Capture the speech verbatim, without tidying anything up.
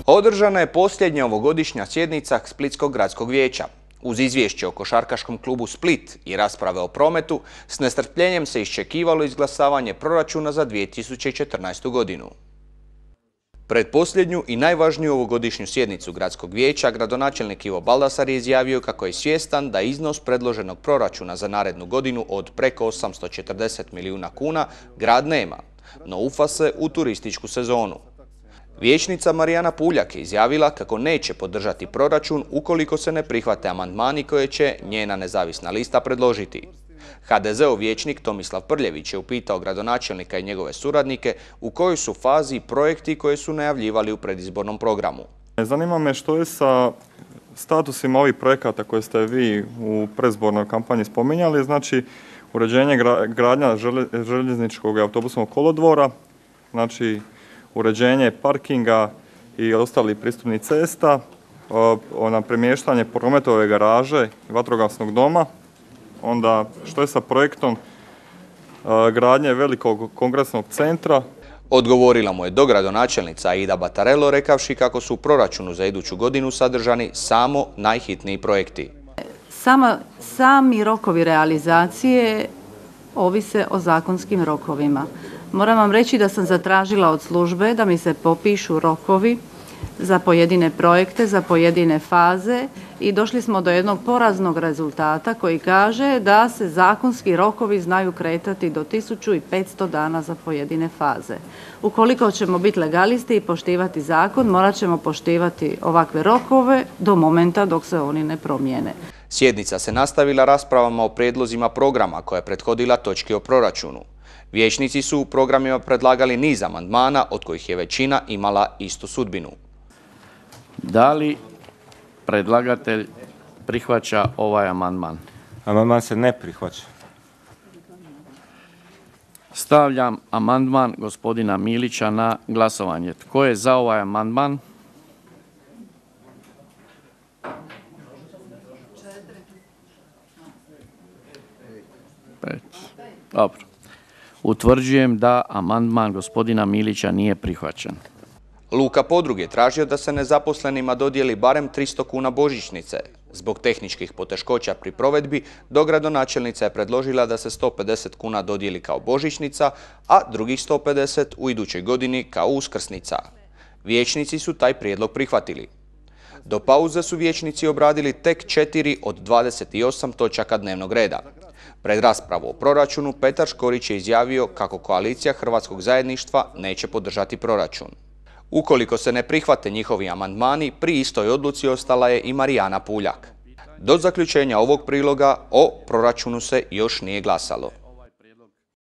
Održana je posljednja ovogodišnja sjednica Splitskog gradskog vijeća. Uz izvješće o košarkaškom klubu Split i rasprave o prometu, s nestrpljenjem se iščekivalo izglasavanje proračuna za dvije tisuće četrnaestu. godinu. Pred posljednju i najvažniju ovogodišnju sjednicu Gradskog vijeća, gradonačelnik Ivo Baldasar je izjavio kako je svjestan da iznos predloženog proračuna za narednu godinu od preko osamsto četrdeset milijuna kuna grad nema, no ufa se u turističku sezonu. Vijećnica Marijana Puljak je izjavila kako neće podržati proračun ukoliko se ne prihvate amandmani koje će njena nezavisna lista predložiti. ha de zeov vijećnik Tomislav Prljević je upitao gradonačelnika i njegove suradnike u kojoj su fazi projekti koje su najavljivali u predizbornom programu. Zanima me što je sa statusima ovih projekata koje ste vi u predizbornoj kampanji spominjali, znači uređenje gradnja željezničkog i autobusnog kolodvora, znači uređenje parkinga i ostalih pristupnih cesta, na premještanje prometove garaže i vatrogasnog doma. Onda što je sa projektom gradnje velikog kongresnog centra? Odgovorila mu je dogradonačelnica Aida Batarello rekavši kako su u proračunu za iduću godinu sadržani samo najhitniji projekti. Sama, sami rokovi realizacije ovise o zakonskim rokovima. Moram vam reći da sam zatražila od službe da mi se popišu rokovi za pojedine projekte, za pojedine faze i došli smo do jednog poraznog rezultata koji kaže da se zakonski rokovi znaju kretati do tisuću petsto dana za pojedine faze. Ukoliko ćemo biti legalisti i poštivati zakon, morat ćemo poštivati ovakve rokove do momenta dok se oni ne promijene. Sjednica se nastavila raspravama o prijedlozima programa koja je prethodila točki o proračunu. Vijećnici su u programima predlagali niz amandmana, od kojih je većina imala istu sudbinu. Da li predlagatelj prihvaća ovaj amandman? Amandman se ne prihvaća. Stavljam amandman gospodina Milića na glasovanje. Tko je za ovaj amandman? Pet. Dobro. Utvrđujem da amandman gospodina Milića nije prihvaćen. Luka Podrug je tražio da se nezaposlenima dodijeli barem tristo kuna božićnice. Zbog tehničkih poteškoća pri provedbi, dogradonačelnica je predložila da se sto pedeset kuna dodijeli kao božićnica, a drugih sto pedeset u idućoj godini kao uskrsnica. Vijećnici su taj prijedlog prihvatili. Do pauze su vijećnici obradili tek četiri od dvadeset osam točaka dnevnog reda. Pred raspravu o proračunu Petar Škorić je izjavio kako koalicija Hrvatskog zajedništva neće podržati proračun. Ukoliko se ne prihvate njihovi amandmani, pri istoj odluci ostala je i Marijana Puljak. Do zaključenja ovog priloga o proračunu se još nije glasalo.